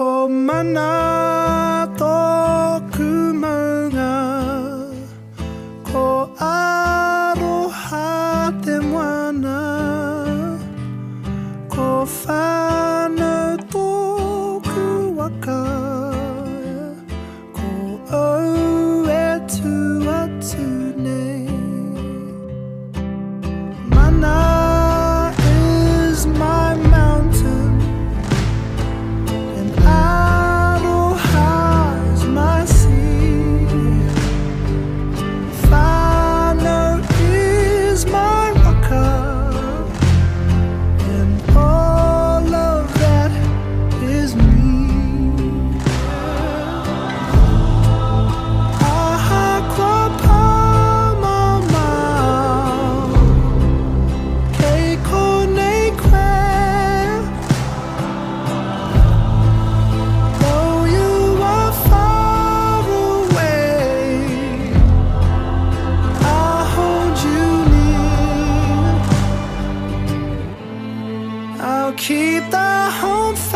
Ko mana tōku maunga, ko aroha te moana, ko whānau tōku waka, ko au e tu atu nei. Mana is my mountain, and aroha is my sea. Whānau is my waka, and all of that is me. Aha kua pāmamau, kei konei koe. Though you are far away, I'll hold you near. I'll keep the home